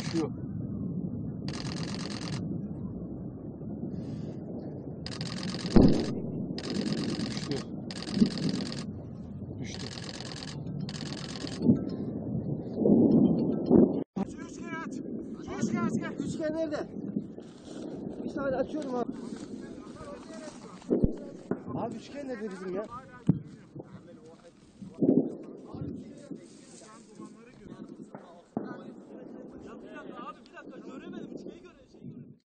Düşüyor. Düştü. Üçgen aç. Üçgen nerede? Bir saniye açıyorum abi. Abi üçgen nerede bizim ya?